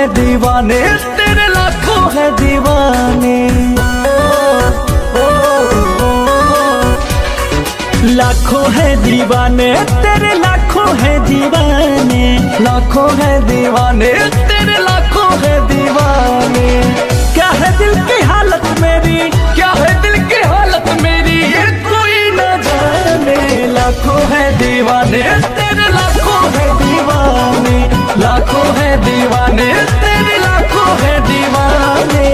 है दीवाने, तेरे लाखों है दीवाने। लाखों है दीवाने तेरे, लाखों है दीवाने, लाखों है दीवाने तेरे, लाखों है दीवाने। क्या है दिल की हालत मेरी, क्या है दिल की हालत मेरी, ये कोई न जाने। लाखों है दीवाने तेरे, लाखों है दीवाने, लाखों है दीवाने तेरे, लाखों है दीवाने।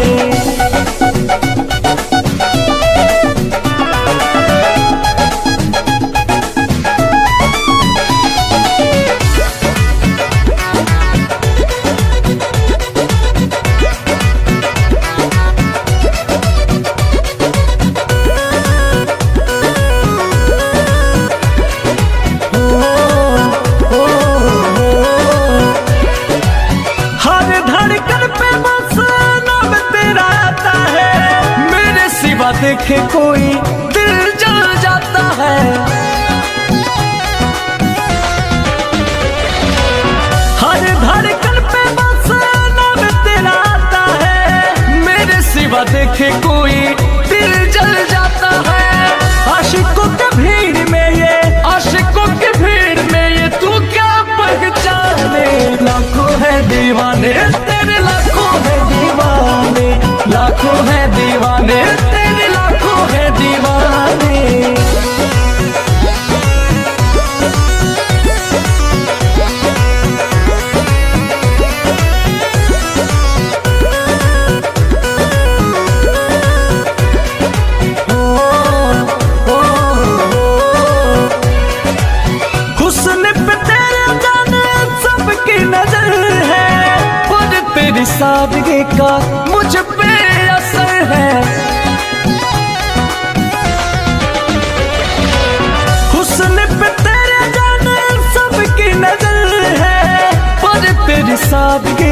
देखे कोई दिल जल जाता है, हर धड़कन पे बस नाम तेरा आता है। मेरे सिवा देखे कोई दिल जल जाता है। आशिकों के भीड़ में ये, आशिकों के भीड़ में ये तू क्या पहचाने। लाखों है दीवाने तेरे, लाखों है दीवाने, लाखों है दीवाने तेरे, लाखों है दीवाने। हुस्न पे तेरे जाने सबकी नजर है, पर तेरी सादगी का मुझ पे असर है। हुस्न पे तेरे जाने सबकी नजर है, पर तेरी सादगी